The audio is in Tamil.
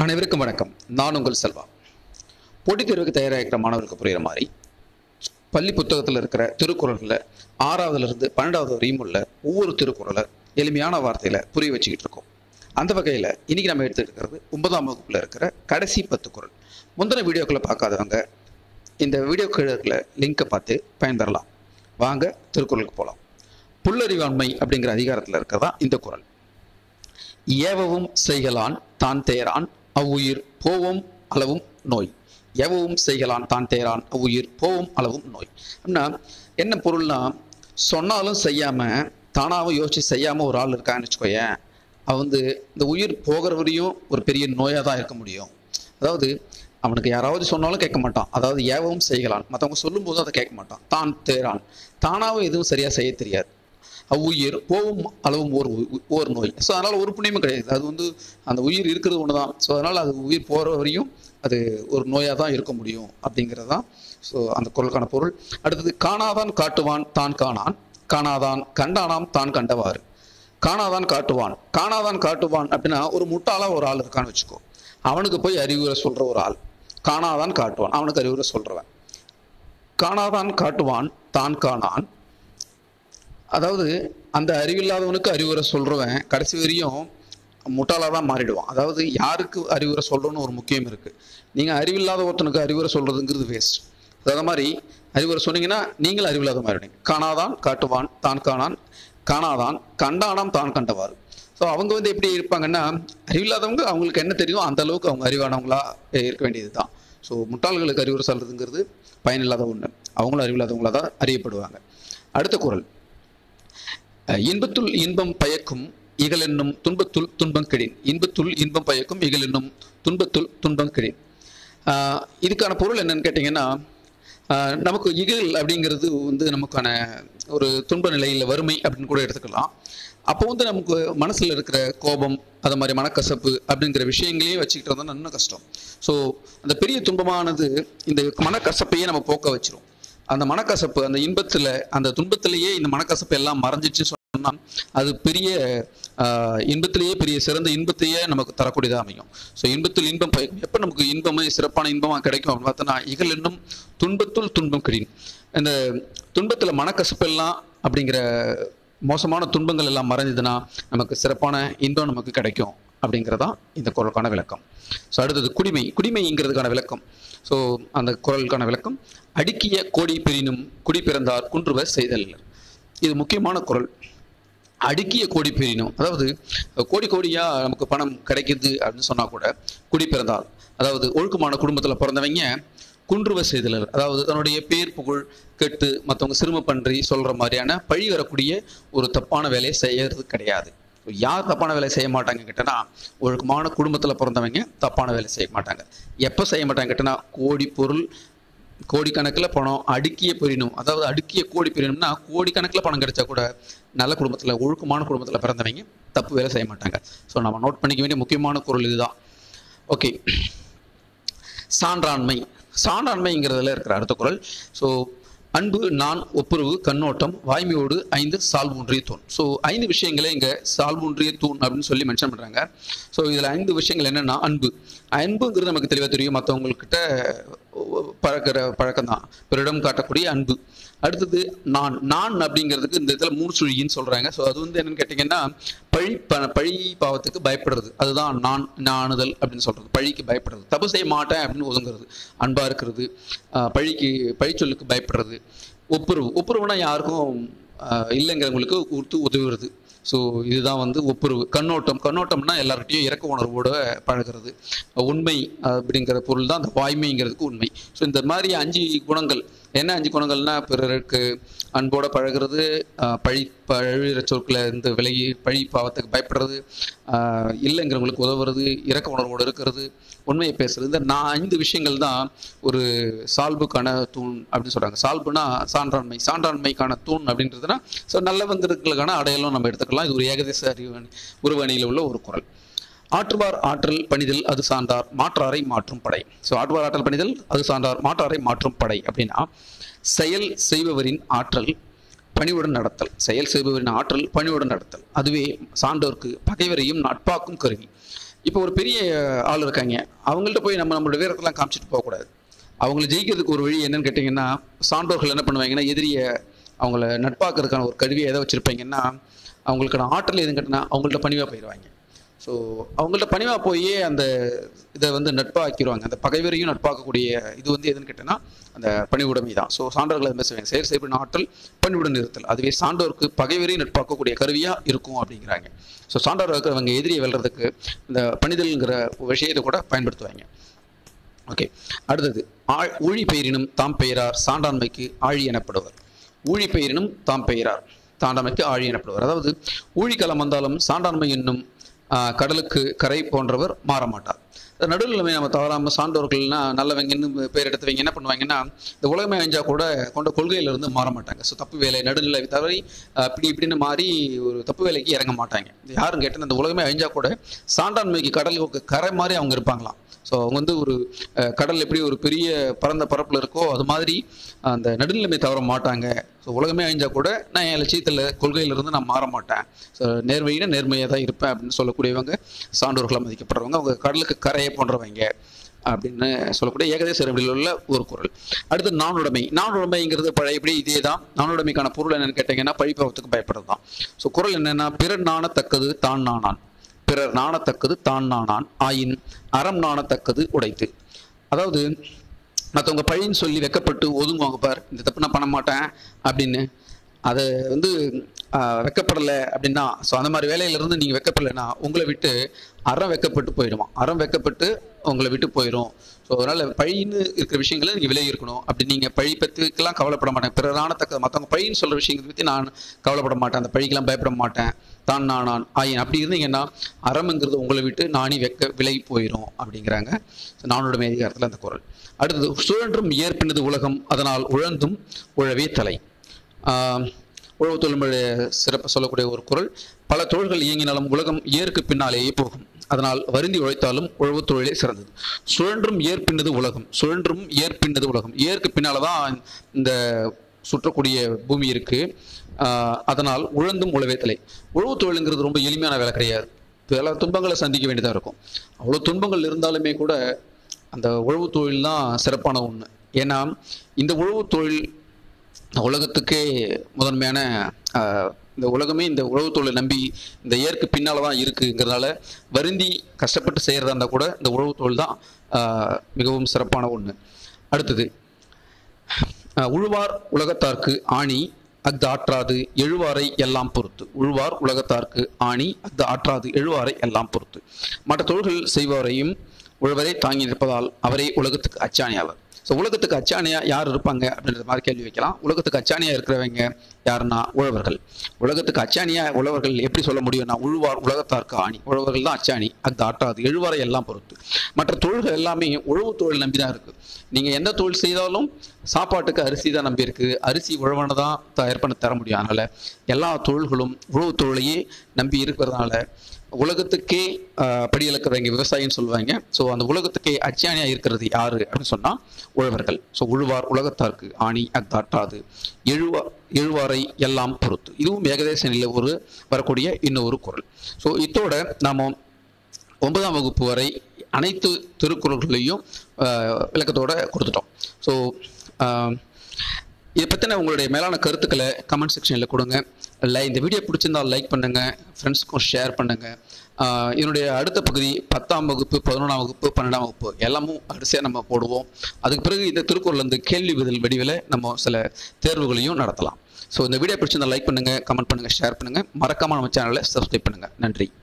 அனைவருக்கும் வணக்கம். நான் உங்கள் செல்வா. போட்டித் தேர்வுக்கு தயாராகிற மாணவர்களுக்கு புரிகிற மாதிரி பள்ளி புத்தகத்தில் இருக்கிற திருக்குறளில் 6வதுலேருந்து 12வது வரையும் உள்ள ஒவ்வொரு திருக்குறளை எளிமையான வார்த்தையில் புரிய வச்சுக்கிட்டு இருக்கோம். அந்த வகையில் இன்றைக்கி நம்ம எடுத்துக்கிட்டு இருக்கிறது 9ஆம் வகுப்பில் இருக்கிற கடைசி 10 குறள். முந்தின வீடியோக்களை பார்க்காதவங்க இந்த வீடியோக்கு இருக்கிற லிங்கை பார்த்து பயன்பெறலாம். வாங்க திருக்குறளுக்கு போகலாம். புல்லறிவாண்மை அப்படிங்கிற அதிகாரத்தில் இருக்கிறதா இந்த குறள். ஏவவும் செய்கலான் தான் தேரான் அவ்வுயிர் போவும் அளவும் நோய். எவவும் செய்கலான் தான் தேரான் அவ்வுயிர் போவும் அளவும் நோய். அப்படின்னா என்ன பொருள்னா, சொன்னாலும் செய்யாமல் தானாகவும் யோசிச்சு செய்யாமல் ஒரு ஆள் இருக்கான்னு வச்சுக்கோயேன், அவன் இந்த உயிர் போகிற வரையும் ஒரு பெரிய நோயாக தான் இருக்க முடியும். அதாவது அவனுக்கு யாராவது சொன்னாலும் கேட்க மாட்டான். அதாவது ஏவவும் செய்கலான், மற்றவங்க சொல்லும்போது அதை கேட்க மாட்டான். தான் தேரான், தானாகவும் எதுவும் சரியாக செய்ய தெரியாது. அவ்வுயிர் போவும் அளவும் ஓர் நோய். ஸோ அதனால் ஒரு புண்ணியமும் கிடையாது. அது அந்த உயிர் இருக்கிறது ஒன்று தான். ஸோ அதனால் அது உயிர் போகிற வரையும் அது ஒரு நோயாக தான் இருக்க முடியும் அப்படிங்கிறது தான் ஸோ அந்த குறளுக்கான பொருள். அடுத்தது காணாதான் காட்டுவான் தான் காணான், காணாதான் கண்டானாம் தான் கண்டவாறு. காணாதான் காட்டுவான், காணாதான் காட்டுவான் அப்படின்னா ஒரு முட்டாளாக ஒரு ஆள் இருக்கான்னு வச்சுக்கோ, அவனுக்கு போய் அறிவுரை சொல்கிற ஒரு ஆள். காணாதான் காட்டுவான், அவனுக்கு அறிவுரை சொல்கிறவன். காணாதான் காட்டுவான் தான் காணான், அதாவது அந்த அறிவில்லாதவனுக்கு அறிவுரை சொல்கிறவன் கடைசி வரையும் முட்டாளாக தான் மாறிடுவான். அதாவது யாருக்கு அறிவுரை சொல்கிறோன்னு ஒரு முக்கியம் இருக்குது. நீங்கள் அறிவில்லாத ஒருத்தனுக்கு அறிவுரை சொல்கிறதுங்கிறது வேஸ்ட். அதாவது மாதிரி அறிவுரை சொன்னீங்கன்னா நீங்களும் அறிவில்லாத மாறிடுங்க. காணாதான் காட்டுவான் தான் காணான், காணாதான் கண்டானாம் தான் கண்டவாறு. ஸோ அவங்க எப்படி இருப்பாங்கன்னா, அறிவில்லாதவங்க அவங்களுக்கு என்ன தெரியும் அந்த அளவுக்கு அவங்க அறிவானவங்களா இருக்க வேண்டியது தான். ஸோ முட்டாள்களுக்கு அறிவுரை சொல்கிறதுங்கிறது பயனில்லாத ஒன்று. அவங்களும் அறிவில்லாதவங்களா தான் அறியப்படுவாங்க. அடுத்த குறள். இன்பத்துள் இன்பம் பயக்கும் இகலென்னும் துன்பத்துள் துன்பம் கெடின். இன்பத்துள் இன்பம் பயக்கும் இகலென்னும் துன்பத்துள் துன்பம் கெடின். இதுக்கான பொருள் என்னன்னு கேட்டிங்கன்னா, நமக்கு இகல் அப்படிங்கிறது நமக்கான ஒரு துன்ப நிலையில் வறுமை அப்படின்னு கூட எடுத்துக்கலாம். அப்போ நமக்கு மனசில் இருக்கிற கோபம், அது மாதிரி மனக்கசப்பு அப்படிங்கிற விஷயங்களையும் வச்சுக்கிட்டு இருந்தால் இன்னும் கஷ்டம். ஸோ அந்த பெரிய துன்பமானது இந்த மனக்கசப்பையே நம்ம போக்க வச்சிரும். அந்த மனக்கசப்பு அந்த இன்பத்தில் அந்த துன்பத்திலேயே இந்த மனக்கசப்பு எல்லாம் மறைஞ்சிச்சு சொன்னால் அது பெரிய இன்பத்திலேயே பெரிய சிறந்த இன்பத்தையே நமக்கு தரக்கூடியதாக அமையும். ஸோ இன்பத்தில் இன்பம் பயக்கும். எப்போ நமக்கு இன்பமே சிறப்பான இன்பமாக கிடைக்கும் அப்படின்னு பார்த்தோன்னா, இகல் என்னும் துன்பத்துள் துன்பம் கெடின். இந்த துன்பத்தில் மனக்கசப்பு எல்லாம் அப்படிங்கிற மோசமான துன்பங்கள் எல்லாம் மறைஞ்சதுன்னா நமக்கு சிறப்பான இன்பம் நமக்கு கிடைக்கும் அப்படிங்கிறதான் இந்த குறளுக்கான விளக்கம். ஸோ அடுத்தது குடிமை. குடிமைங்கிறதுக்கான விளக்கம். ஸோ அந்த குறளுக்கான விளக்கம். அடுக்கிய கோடி பெறினும் குடி பிறந்தார் குன்றுவர் செய்தல். இது முக்கியமான குறள். அடுக்கிய கோடி பெறினும், அதாவது கோடி கோடியாக நமக்கு பணம் கிடைக்குது அப்படின்னு சொன்னால் கூட குடி பிறந்தார், அதாவது ஒழுக்கமான குடும்பத்தில் பிறந்தவங்க குன்றுவர் செய்தல், அதாவது தன்னுடைய பேர் புகழ் கெட்டு மற்றவங்க சிறும பன்றி சொல்கிற மாதிரியான பழி வரக்கூடிய ஒரு தப்பான வேலையை செய்யறது கிடையாது. யார் தப்பான வேலை செய்ய மாட்டாங்க கேட்டனா, ஒழுக்கமான குடும்பத்தில் பிறந்தவங்க தப்பான வேலை செய்ய மாட்டாங்க. எப்போ செய்ய மாட்டாங்க கேட்டனா, கோடி பொருள் கோடிக்கணக்கில் பணம் அடுக்கிய பெறினும், அதாவது அடுக்கிய கோடி பெறினும்னா கோடிக்கணக்கில் பணம் கிடைச்சா கூட நல்ல குடும்பத்தில் ஒழுக்கமான குடும்பத்தில் பிறந்தவங்க தப்பு வேலை செய்ய மாட்டாங்க. ஸோ நம்ம நோட் பண்ணிக்க வேண்டிய முக்கியமான குறள் இதுதான். ஓகே, சான்றாண்மை. சான்றாண்மைங்கிறதுல இருக்கிற அடுத்த குறள். ஸோ அன்பு, நான், ஒப்புரவு, கண்ணோட்டம், வாய்மையோடு 5 சால்வூன்றிய தூண். ஸோ 5 விஷயங்களே இங்கே சால்வூன்றிய தூண் அப்படின்னு சொல்லி மென்ஷன் பண்ணுறாங்க. ஸோ இதில் 5 விஷயங்கள் என்னென்னா, அன்புங்கிறது நமக்கு தெளிவாக தெரியும். மற்றவங்கக்கிட்ட பழக்கம் தான், பிறரிடம் காட்டக்கூடிய அன்பு. அடுத்தது நான் அப்படிங்கிறதுக்கு இந்த இடத்துல 3 சுழின்னு சொல்கிறாங்க. ஸோ அது என்னென்னு கேட்டிங்கன்னா, பழி பாவத்துக்கு பயப்படுறது, அதுதான் நாணுதல் அப்படின்னு சொல்கிறது. பழிக்கு பயப்படுறது, தப்பு செய்ய மாட்டேன் அப்படின்னு ஒதுங்கிறது, அன்பாக இருக்கிறது, பழிச்சொல்லுக்கு பயப்படுறது. ஒப்புரவுனா யாருக்கும் இல்லைங்கிறவங்களுக்கு உதவுறது. ஸோ இதுதான் ஒப்புரவு. கண்ணோட்டம்னா எல்லார்கிட்டையும் இறக்க உணர்வோடு பழகிறது. உண்மை அப்படிங்கிற பொருள் தான் அந்த வாய்மைங்கிறதுக்கு உண்மை. ஸோ இந்த மாதிரி 5 குணங்கள். என்ன 5 குணங்கள்னா, பிறருக்கு அன்போடு பழகிறது, பழிற சொற்களை விலகி பழி பாவத்துக்கு பயப்படுறது, இல்லைங்கிறவங்களுக்கு உதவுறது, இறக்க உணர்வோடு இருக்கிறது, உண்மையை பேசுறது. இந்த 5 விஷயங்கள் தான் ஒரு சால்புக்கான தூண் அப்படின்னு சொல்கிறாங்க. சால்புனா சான்றாண்மைக்கான தூண் அப்படின்றதுனா ஸோ நல்லவங்களுக்கான அடையாளம் நம்ம எடுத்துக்கலாம். இது ஒரு ஏகதேச உருவணியில் உள்ள ஒரு குறள். ஆற்றுவார் ஆற்றல் பணிதல் அது சார்ந்தார் மாற்றாரை மாற்றும் படை. ஸோ ஆற்றுவார் ஆற்றல் பணிதல் அது சார்ந்தார் மாற்றாரை மாற்றும் படை அப்படின்னா, செயல் செய்பவரின் ஆற்றல் பணிவுடன் நடத்தல். செயல் செய்பவரின் ஆற்றல் பணிவுடன் நடத்தல், அதுவே சான்றோர்க்கு பகைவரையும் நட்பாக்கும் கருவி. இப்போ ஒரு பெரிய ஆள் இருக்காங்க, அவங்கள்ட்ட போய் நம்மளோட வீரத்தெல்லாம் காமிச்சிட்டு போகக்கூடாது. அவங்கள ஜெயிக்கிறதுக்கு ஒரு வழி என்னன்னு கேட்டிங்கன்னா, சான்றோர்கள் என்ன பண்ணுவாங்கன்னா, எதிரியை அவங்கள நட்பாக்கிறதுக்கான ஒரு கருவியை எதை வச்சுருப்பாங்கன்னா, அவங்களுக்கான ஆற்றல் எதுன்னு கேட்டிங்கன்னா அவங்கள்ட்ட பணிவாக போயிடுவாங்க. ஸோ அவங்கள்ட்ட பணிவாக போய் அந்த இதை வந்து நட்பாக ஆக்கிடுவாங்க. அந்த பகைவரையும் நட்பாக்கக்கூடிய இது வந்து எதுன்னு கேட்டேன்னா அந்த பணிவுடைமை தான். ஸோ சான்றோர்கள் அதை செய்வாங்க, செயல் செய்யப்படும் ஆற்றல் பணிவுடன் இருத்தல், அதுவே சான்றோருக்கு பகைவரையும் நட்பாக்கக்கூடிய கருவியாக இருக்கும் அப்படிங்கிறாங்க. ஸோ சான்றோர் இருக்கிறவங்க எதிரியை வெல்றதுக்கு இந்த பணிதல்ங்கிற விஷயத்தை கூட பயன்படுத்துவாங்க. ஓகே, அடுத்தது ஊழி பெயரினும் தாம் பெயரார் சான்றாண்மைக்கு ஆழி எனப்படுவர். ஊழி பெயரினும் தாம் பெயரார் சான்றாண்மைக்கு ஆழி எனப்படுவர். அதாவது ஊழிக்காலம் வந்தாலும் சான்றாண்மை என்னும் கடலுக்கு கரை போன்றவர் மாற மாட்டார். நடுநிலைமை நம்ம தவறாமல் சான்றோர்கள்னா நல்லவங்கன்னு பேர் எடுத்தவங்க என்ன பண்ணுவாங்கன்னா, இந்த உலகமே அழிஞ்சா கூட கொண்ட கொள்கையிலிருந்து மாற மாட்டாங்க. ஸோ தப்பு வேலை நடுநிலை தவறி இப்படின்னு மாறி ஒரு தப்பு வேலைக்கு இறங்க மாட்டாங்க. இது யாரும் கேட்டால் இந்த உலகமே அழிஞ்சா கூட சான்றாண்மைக்கு கடலுக்கு கரை மாதிரி அவங்க இருப்பாங்களாம். ஸோ அவங்க வந்து ஒரு கடல் எப்படி ஒரு பெரிய பரந்த பரப்பில் இருக்கோ அது மாதிரி அந்த நடுநிலைமை தவற மாட்டாங்க. ஸோ உலகமே அழிஞ்சா கூட நான் என் லட்சியத்தில் கொள்கையிலிருந்து நான் மாற மாட்டேன். ஸோ நேர்மையின நேர்மையாக தான் இருப்பேன் அப்படின்னு சொல்லக்கூடியவங்க சான்றோர்களாக மதிக்கப்படுறவங்க. அவங்க கடலுக்கு கரையை போன்றவங்க அப்படின்னு சொல்லக்கூடிய ஏகதேச அறிவியலில் உள்ள ஒரு குறள். அடுத்து நாணுடைமை. நாணுடைமைங்கிறது பழையபடி இதே தான். நாணுடைமைக்கான பொருள் என்னன்னு கேட்டீங்கன்னா பழிபாவத்துக்கு பயப்படுறது தான். ஸோ குறள் என்னன்னா, பிறர் நாணத்தக்கது தான் நாணான், பிறர் நாணத்தக்கது தான் நாணான் ஆயின் அறம் நாணத்தக்கது உடைத்து. அதாவது மற்றவங்க பழின்னு சொல்லி வெக்கப்பட்டு ஒதுங்குவாங்க பார், இந்த தப்பு நான் பண்ண மாட்டேன் அப்படின்னு. அதை வந்து வெக்கப்படலை அப்படின்னா, ஸோ அந்த மாதிரி வேலையிலிருந்து நீங்கள் வெக்கப்படலைன்னா உங்களை விட்டு அறம் வெக்கப்பட்டு போயிடுமா, அறம் வெக்கப்பட்டு உங்களை விட்டு போயிடும். ஸோ அதனால் பழின்னு இருக்கிற விஷயங்களை நீங்கள் விலகி இருக்கணும். அப்படி நீங்கள் பழி பற்றிக்கெல்லாம் கவலைப்பட மாட்டேன், பிறரானத்தக்க மற்றவங்க பழின்னு சொல்கிற விஷயங்களை பற்றி நான் கவலைப்பட மாட்டேன், அந்த பழிக்கெல்லாம் பயப்பட மாட்டேன், தான் நானான் ஆயின் அப்படி இருந்தீங்கன்னா அறம்ங்கிறது உங்களை விட்டு நாணி விலகி போயிடும் அப்படிங்கிறாங்க நாணுடைமை அதிகாரத்தில் அந்த குறள். அடுத்தது சுழன்றும் ஏற்பினது உலகம் அதனால் உழந்தும் உழவே தலை. உழவு தொழில் சிறப்பு சொல்லக்கூடிய ஒரு குறள். பல தொழில்கள் இயங்கினாலும் உலகம் ஏற்கு பின்னாலேயே போகும், அதனால் வருந்தி உழைத்தாலும் உழவு தொழிலே சிறந்தது. சுழன்றும் ஏற்பின்னது உலகம், சுழன்றும் ஏற்பின்னது உலகம், ஏற்கு பின்னால தான் இந்த சுற்றக்கூடிய பூமி இருக்கு. அதனால் உழந்தும் உழவே தலை. உழவு தொழிலுங்கிறது ரொம்ப எளிமையான வேலை கிடையாது, பல துன்பங்களை சந்திக்க வேண்டியதாக இருக்கும். அவ்வளோ துன்பங்கள் இருந்தாலுமே கூட அந்த உழவு தொழில் தான் சிறப்பான ஒன்று. ஏன்னா இந்த உழவு தொழில் உலகத்துக்கே முதன்மையான இந்த உலகமே இந்த உழவு தொழிலை நம்பி இந்த ஏற்கு பின்னால் தான் இருக்குங்கிறதுனால வருந்தி கஷ்டப்பட்டு செய்கிறதா இருந்தால் கூட இந்த உழவு தொழில் தான் மிகவும் சிறப்பான ஒன்று. அடுத்தது உழுவார் உலகத்தார்க்கு ஆணி அஃது ஆற்றாது எழுவாரை எல்லாம் பொறுத்து. உழுவார் உலகத்தார்க்கு ஆணி அஃது ஆற்றாது எழுவாரை எல்லாம் பொறுத்து. மற்ற தொழில்கள் செய்வாரையும் உழவரை தாங்கி நிற்பதால் அவரே உலகத்துக்கு அச்சாணி ஆவர். ஸோ உலகத்துக்கு அச்சாணியாக யார் இருப்பாங்க அப்படின்ற மாதிரி கேள்வி வைக்கலாம். உலகத்துக்கு அச்சாணியாக இருக்கிறவங்க யாருன்னா உழவர்கள். உலகத்துக்கு அச்சாணியாக உழவர்கள் எப்படி சொல்ல முடியும்னா, உழுவார் உலகத்தார்க்கு ஆணி, உழவர்கள் தான் அச்சாணி, அது ஆற்றாது எழுவாரை எல்லாம் பொறுத்து. மற்ற தொழில்கள் எல்லாமே உழவு தொழில் நம்பி தான் இருக்குது. நீங்கள் எந்த தொழில் செய்தாலும் சாப்பாட்டுக்கு அரிசி தான் நம்பி இருக்குது, அரிசி உழவனை தான் தயார் பண்ண தர முடியும். அதனால் எல்லா தொழில்களும் உழவு தொழிலையே நம்பி இருக்கிறதுனால உலகத்துக்கே படியளக்கிறவங்க விவசாயின்னு சொல்லுவாங்க. ஸோ அந்த உலகத்துக்கே அச்சாணியாக இருக்கிறது யாரு அப்படின்னு சொன்னால் உழவர்கள். ஸோ உழுவார் உலகத்தார்க்கு ஆணி அஃதாற்றாது எழுவாரை எல்லாம் பொறுத்து. இதுவும் ஏகதேச நிலையில் ஒரு வரக்கூடிய இன்னொரு குறள். ஸோ இதோட நாம் 9ஆம் வகுப்பு வரை அனைத்து திருக்குறள்களையும் விளக்கத்தோடு கொடுத்துட்டோம். ஸோ இதை பற்றின உங்களுடைய மேலான கருத்துக்களை கமெண்ட் செக்ஷனில் கொடுங்க. இல்லை இந்த வீடியோ பிடிச்சிருந்தால் லைக் பண்ணுங்கள், ஃப்ரெண்ட்ஸுக்கும் ஷேர் பண்ணுங்கள். என்னுடைய அடுத்த பகுதி 10ஆம் வகுப்பு 11ஆம் வகுப்பு 12ஆம் வகுப்பு எல்லாமும் வரிசையாக நம்ம போடுவோம். அதுக்கு பிறகு இந்த திருக்குறள் கேள்வி பதில் வடிவில் நம்ம சில தேர்வுகளையும் நடத்தலாம். ஸோ இந்த வீடியோ பிடிச்சிருந்தால் லைக் பண்ணுங்கள், கமெண்ட் பண்ணுங்கள், ஷேர் பண்ணுங்கள். மறக்காமல் நம்ம சேனலை சப்ஸ்கிரைப் பண்ணுங்கள். நன்றி.